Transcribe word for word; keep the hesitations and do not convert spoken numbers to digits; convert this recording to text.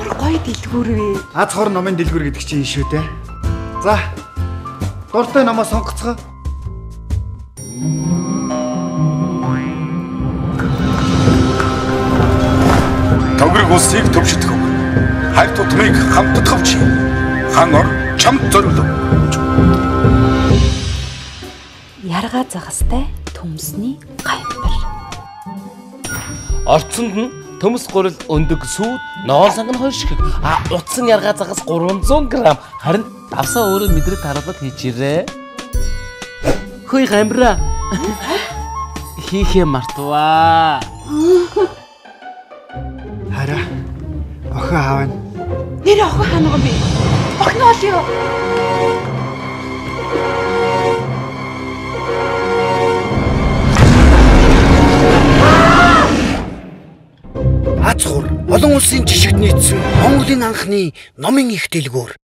ямар гоё дэлгүүр вэ? Аз хор номын дэлгүүр гэдэг чинь шүү дээ. За. Дуртай намаа сонгоцгоо. Төгрөг улсыг төвшөлтөх. Хайр тутмыг хамтдах авч. Хан ор чамд зориулв. Яргаа загастай төмсний гамбар. Орцонд нь төмс гурил өндөг сүүд ноол санг нь хоёр шиг. А утсан яргаа загас гурван зуун грамм. Харин давсаа өөрөө мэдрэг тараалал хийчээрээ. Хөөе гамбара. Хийхээ мартваа. Хараа. Охин аав нь. Нэр охин хаана гом бэ? Охин ол юу? Аз хур олон улсын жишгт нийцсэн Монголын анхны номын их дэлгүүр.